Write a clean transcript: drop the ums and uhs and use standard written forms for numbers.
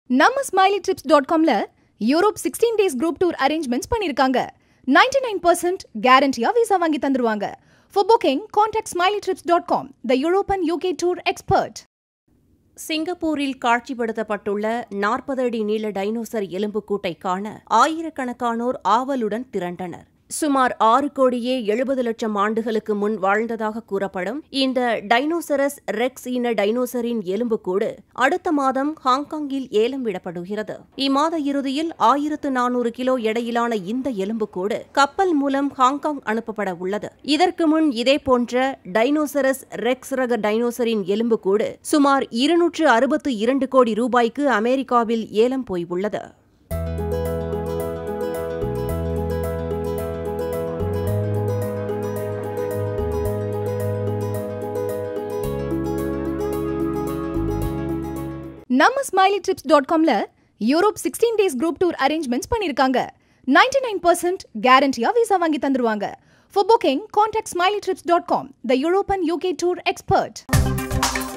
நம்ம SMILEYTrips.comல Europe 16 days group tour arrangements பண்ணிருக்காங்க. 99% guarantee visa வாங்கி தந்துருவாங்க. For booking, contact SMILEYTrips.com, the European UK tour expert. சிங்கப்பூரில் காட்சிப்படுத்தப்பட்டுள்ள 40 அடி நீள டைனோசர் எலும்புக்கூட்டை காண ஆயிரக்கணக்கானோர் ஆவலுடன் திரண்டனர். சுமார் 6,70,00,000 ஆண்டுகளுக்கு முன் வாழ்ந்ததாக கூறப்படும் இந்த டைனோசரஸ் ரெக்ஸ் இன டைனோசரின் எலும்புக்கூடு அடுத்த மாதம் ஹாங்காங்கில் ஏலம் விடப்படுகிறது. இம்மாத இறுதியில் 1400 கிலோ எடையிலான இந்த எலும்புக்கூடு கப்பல் மூலம் ஹாங்காங் அனுப்பப்பட உள்ளது. இதற்கு முன் இதேபோன்ற டைனோசரஸ் ரெக்ஸ் ரக டைனோசரின் எலும்புக்கூடு சுமார் 262 கோடி ரூபாய்க்கு அமெரிக்காவில் ஏலம் போய் உள்ளது. நம்ம SMILEYTrips.comல Europe 16 days group tour arrangements பண்ணிருக்காங்க. 99% guarantee visa வாங்கி தந்துருவாங்க. For booking, contact SMILEYTrips.com, the European UK tour expert.